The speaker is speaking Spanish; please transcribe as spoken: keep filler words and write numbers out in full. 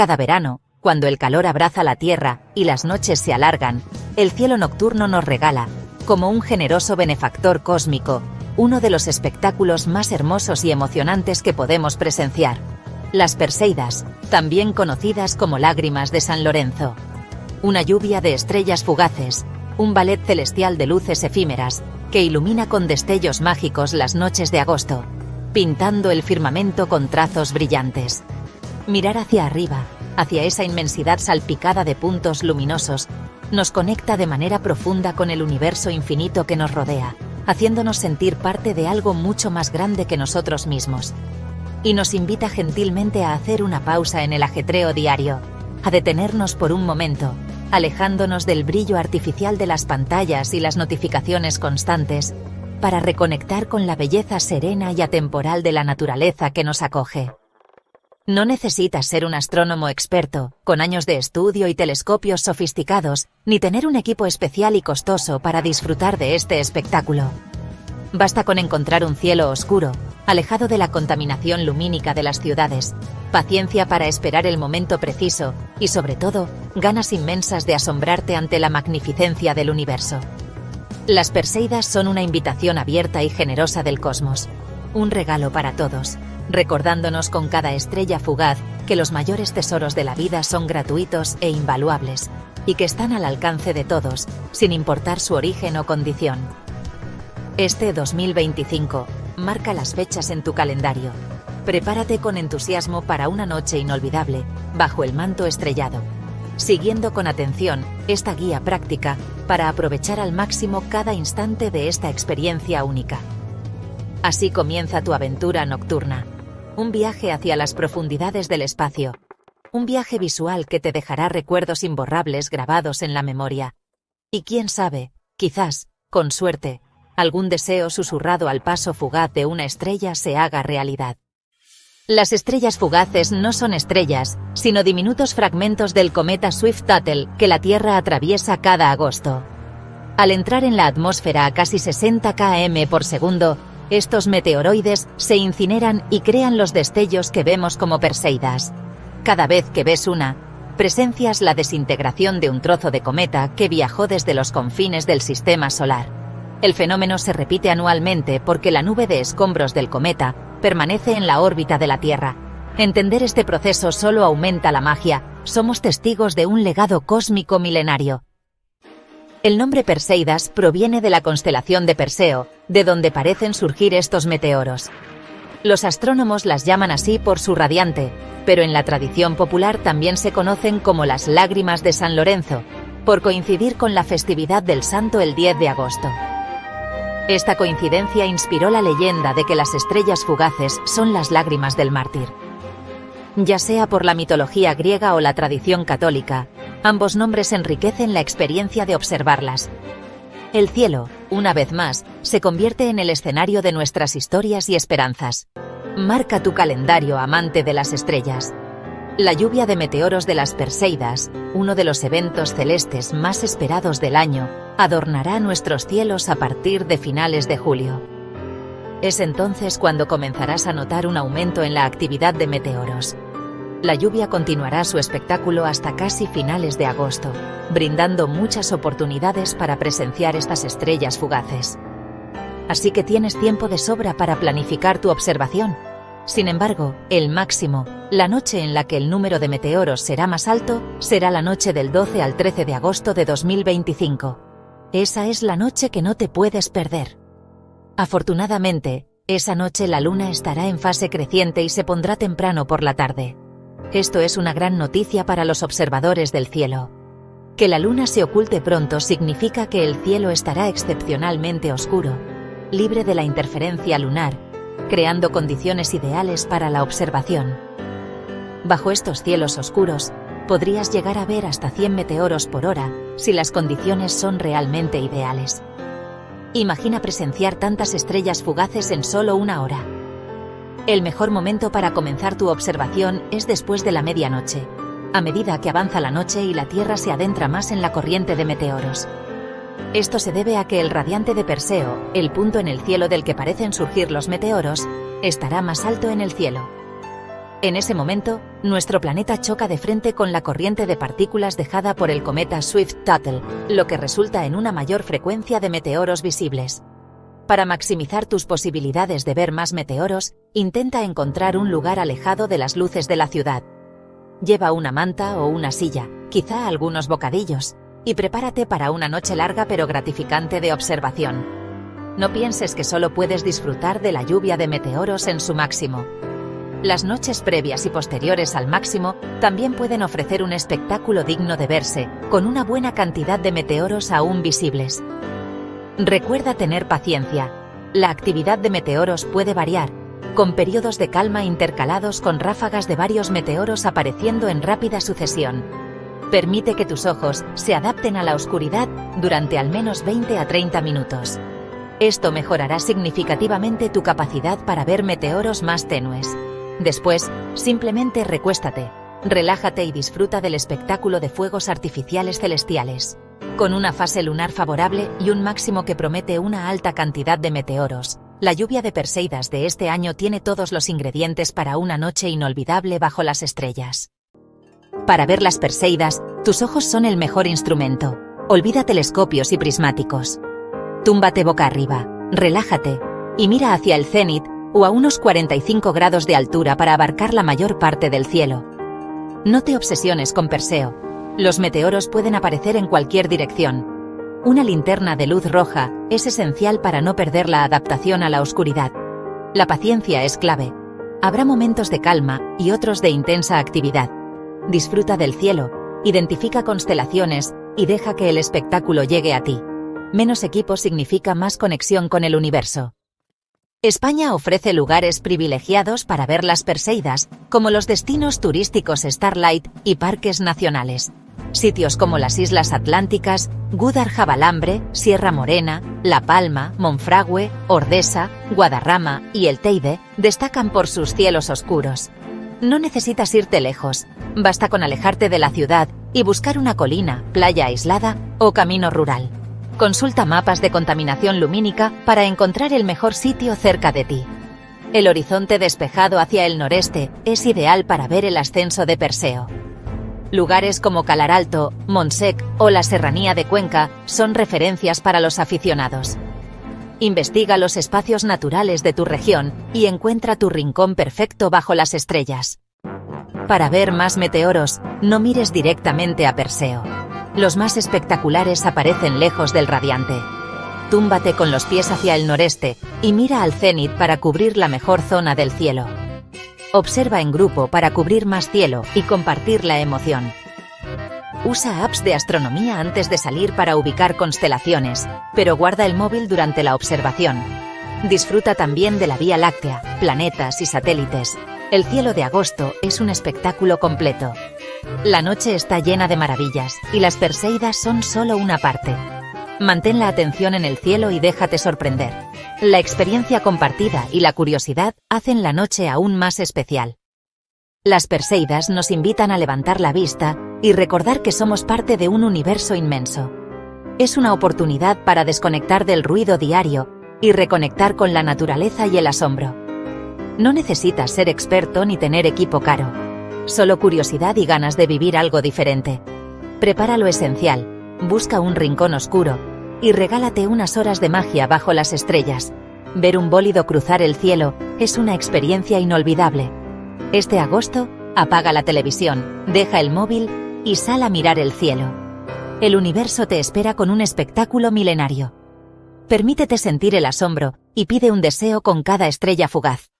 Cada verano, cuando el calor abraza la tierra y las noches se alargan, el cielo nocturno nos regala, como un generoso benefactor cósmico, uno de los espectáculos más hermosos y emocionantes que podemos presenciar: las Perseidas, también conocidas como lágrimas de San Lorenzo. Una lluvia de estrellas fugaces, un ballet celestial de luces efímeras, que ilumina con destellos mágicos las noches de agosto, pintando el firmamento con trazos brillantes. Mirar hacia arriba, hacia esa inmensidad salpicada de puntos luminosos, nos conecta de manera profunda con el universo infinito que nos rodea, haciéndonos sentir parte de algo mucho más grande que nosotros mismos. Y nos invita gentilmente a hacer una pausa en el ajetreo diario, a detenernos por un momento, alejándonos del brillo artificial de las pantallas y las notificaciones constantes, para reconectar con la belleza serena y atemporal de la naturaleza que nos acoge. No necesitas ser un astrónomo experto, con años de estudio y telescopios sofisticados, ni tener un equipo especial y costoso para disfrutar de este espectáculo. Basta con encontrar un cielo oscuro, alejado de la contaminación lumínica de las ciudades, paciencia para esperar el momento preciso y, sobre todo, ganas inmensas de asombrarte ante la magnificencia del universo. Las Perseidas son una invitación abierta y generosa del cosmos, un regalo para todos, recordándonos con cada estrella fugaz que los mayores tesoros de la vida son gratuitos e invaluables, y que están al alcance de todos, sin importar su origen o condición. Este dos mil veinticinco, marca las fechas en tu calendario. Prepárate con entusiasmo para una noche inolvidable, bajo el manto estrellado, siguiendo con atención esta guía práctica para aprovechar al máximo cada instante de esta experiencia única. Así comienza tu aventura nocturna, un viaje hacia las profundidades del espacio, un viaje visual que te dejará recuerdos imborrables grabados en la memoria. Y quién sabe, quizás, con suerte, algún deseo susurrado al paso fugaz de una estrella se haga realidad. Las estrellas fugaces no son estrellas, sino diminutos fragmentos del cometa Swift-Tuttle que la Tierra atraviesa cada agosto. Al entrar en la atmósfera a casi sesenta kilómetros por segundo, estos meteoroides se incineran y crean los destellos que vemos como Perseidas. Cada vez que ves una, presencias la desintegración de un trozo de cometa que viajó desde los confines del sistema solar. El fenómeno se repite anualmente porque la nube de escombros del cometa permanece en la órbita de la Tierra. Entender este proceso solo aumenta la magia. Somos testigos de un legado cósmico milenario. El nombre Perseidas proviene de la constelación de Perseo, de donde parecen surgir estos meteoros. Los astrónomos las llaman así por su radiante, pero en la tradición popular también se conocen como las lágrimas de San Lorenzo, por coincidir con la festividad del santo el diez de agosto. Esta coincidencia inspiró la leyenda de que las estrellas fugaces son las lágrimas del mártir. Ya sea por la mitología griega o la tradición católica, ambos nombres enriquecen la experiencia de observarlas. El cielo, una vez más, se convierte en el escenario de nuestras historias y esperanzas. Marca tu calendario, amante de las estrellas. La lluvia de meteoros de las Perseidas, uno de los eventos celestes más esperados del año, adornará nuestros cielos a partir de finales de julio. Es entonces cuando comenzarás a notar un aumento en la actividad de meteoros. La lluvia continuará su espectáculo hasta casi finales de agosto, brindando muchas oportunidades para presenciar estas estrellas fugaces. Así que tienes tiempo de sobra para planificar tu observación. Sin embargo, el máximo, la noche en la que el número de meteoros será más alto, será la noche del doce al trece de agosto de dos mil veinticinco. Esa es la noche que no te puedes perder. Afortunadamente, esa noche la luna estará en fase creciente y se pondrá temprano por la tarde. Esto es una gran noticia para los observadores del cielo. Que la luna se oculte pronto significa que el cielo estará excepcionalmente oscuro, libre de la interferencia lunar, creando condiciones ideales para la observación. Bajo estos cielos oscuros, podrías llegar a ver hasta cien meteoros por hora, si las condiciones son realmente ideales. Imagina presenciar tantas estrellas fugaces en solo una hora. El mejor momento para comenzar tu observación es después de la medianoche, a medida que avanza la noche y la Tierra se adentra más en la corriente de meteoros. Esto se debe a que el radiante de Perseo, el punto en el cielo del que parecen surgir los meteoros, estará más alto en el cielo. En ese momento, nuestro planeta choca de frente con la corriente de partículas dejada por el cometa Swift-Tuttle, lo que resulta en una mayor frecuencia de meteoros visibles. Para maximizar tus posibilidades de ver más meteoros, intenta encontrar un lugar alejado de las luces de la ciudad. Lleva una manta o una silla, quizá algunos bocadillos, y prepárate para una noche larga pero gratificante de observación. No pienses que solo puedes disfrutar de la lluvia de meteoros en su máximo. Las noches previas y posteriores al máximo también pueden ofrecer un espectáculo digno de verse, con una buena cantidad de meteoros aún visibles. Recuerda tener paciencia. La actividad de meteoros puede variar, con periodos de calma intercalados con ráfagas de varios meteoros apareciendo en rápida sucesión. Permite que tus ojos se adapten a la oscuridad durante al menos veinte a treinta minutos. Esto mejorará significativamente tu capacidad para ver meteoros más tenues. Después, simplemente recuéstate, relájate y disfruta del espectáculo de fuegos artificiales celestiales. Con una fase lunar favorable y un máximo que promete una alta cantidad de meteoros, la lluvia de Perseidas de este año tiene todos los ingredientes para una noche inolvidable bajo las estrellas. Para ver las Perseidas, tus ojos son el mejor instrumento. Olvida telescopios y prismáticos. Túmbate boca arriba, relájate, y mira hacia el cenit, o a unos cuarenta y cinco grados de altura para abarcar la mayor parte del cielo. No te obsesiones con Perseo. Los meteoros pueden aparecer en cualquier dirección. Una linterna de luz roja es esencial para no perder la adaptación a la oscuridad. La paciencia es clave. Habrá momentos de calma y otros de intensa actividad. Disfruta del cielo, identifica constelaciones y deja que el espectáculo llegue a ti. Menos equipo significa más conexión con el universo. España ofrece lugares privilegiados para ver las Perseidas, como los destinos turísticos Starlight y parques nacionales. Sitios como las Islas Atlánticas, Gúdar-Jabalambre, Sierra Morena, La Palma, Monfragüe, Ordesa, Guadarrama y El Teide destacan por sus cielos oscuros. No necesitas irte lejos, basta con alejarte de la ciudad y buscar una colina, playa aislada o camino rural. Consulta mapas de contaminación lumínica para encontrar el mejor sitio cerca de ti. El horizonte despejado hacia el noreste es ideal para ver el ascenso de Perseo. Lugares como Calaralto, Montsec o la Serranía de Cuenca son referencias para los aficionados. Investiga los espacios naturales de tu región y encuentra tu rincón perfecto bajo las estrellas. Para ver más meteoros, no mires directamente a Perseo. Los más espectaculares aparecen lejos del radiante. Túmbate con los pies hacia el noreste y mira al cenit para cubrir la mejor zona del cielo. Observa en grupo para cubrir más cielo y compartir la emoción. Usa apps de astronomía antes de salir para ubicar constelaciones, pero guarda el móvil durante la observación. Disfruta también de la Vía Láctea, planetas y satélites. El cielo de agosto es un espectáculo completo. La noche está llena de maravillas, y las Perseidas son solo una parte. Mantén la atención en el cielo y déjate sorprender. La experiencia compartida y la curiosidad hacen la noche aún más especial. Las Perseidas nos invitan a levantar la vista y recordar que somos parte de un universo inmenso. Es una oportunidad para desconectar del ruido diario y reconectar con la naturaleza y el asombro. No necesitas ser experto ni tener equipo caro. Solo curiosidad y ganas de vivir algo diferente. Prepara lo esencial, busca un rincón oscuro y regálate unas horas de magia bajo las estrellas. Ver un bólido cruzar el cielo es una experiencia inolvidable. Este agosto, apaga la televisión, deja el móvil y sal a mirar el cielo. El universo te espera con un espectáculo milenario. Permítete sentir el asombro y pide un deseo con cada estrella fugaz.